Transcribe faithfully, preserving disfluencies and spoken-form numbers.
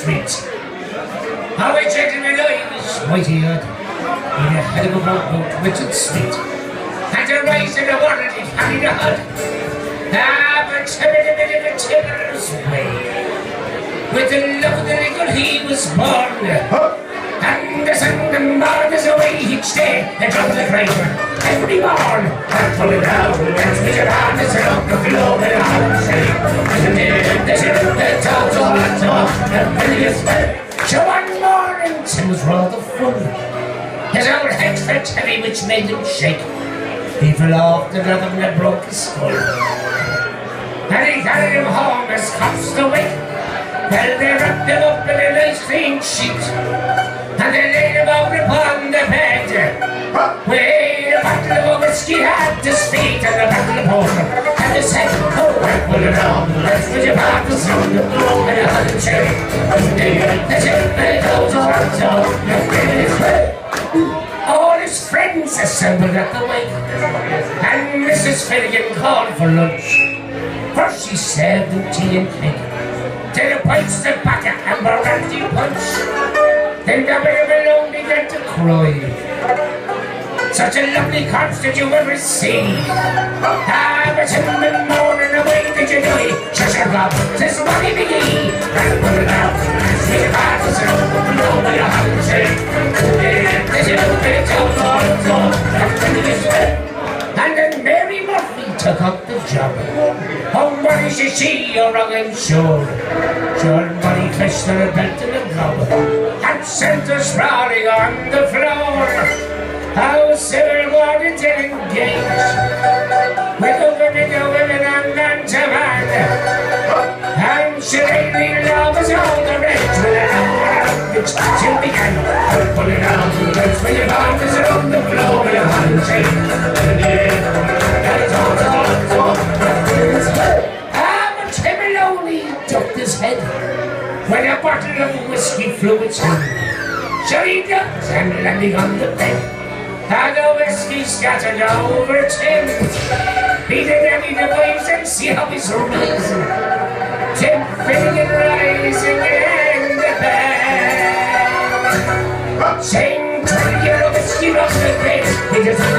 street. How a gentleman I was mighty odd, in a hell of a boat with its street. And the rise in the water it carried a hod. Ah, but timid a bit of a timorous way. With the love of the little he was born. And the sun and morn is away each day, and drop the driver every morn. And pull it down, and switch it on, and set up the flow, and I'll say, and then the ship, the tops, all that talk, and then you spell. So one morning, Tim was rather full. His old head felt heavy, which made him shake. He fell off the rhythm and broke his skull. And he carried him home as cops to wake. Well, they wrapped him up in a nice clean sheet, and they laid him out upon the bed, where the bottle of whiskey had his feet, and the bottle of porter, and they said, oh, well, pull it on, let's put your part to soon, and a hundred cherry, and they got the chip, and it goes on, so, and his way. All his friends assembled at the wake, and Missus Finnegan called for lunch. First she served them tea and cake, then a pints of tobacco and brandy punch. Then the baby alone began to cry. Such a lovely corpse did you ever see? Ah, but in the morning away did you die? Shush your gob, this money McGee. And put it out, and see your heart is open, nobody will say. This is a bit of all, and then Mary Murphy took up the job. Oh, money she see you're wrong and sure. Sure money fetched her a belt and a glove, and sent her sprawling on the floor. How civil wanted to engage with the women, the women and man to man. And she lately loves all the rage with an hour which she began. Pull it out, let's bring it on, is it on the floor with a handshake. And it's all, it's all, it's all, it's all. Ah, but Tim Maloney ducked his head when a bottle of whiskey flew its hand. So he ducked and landing on the bed. And the whiskey scattered over Tim. He did any device and see how he's rising. Tim Finnegan rising in the bed. Saying, trying to get a whiskey off the bed. He just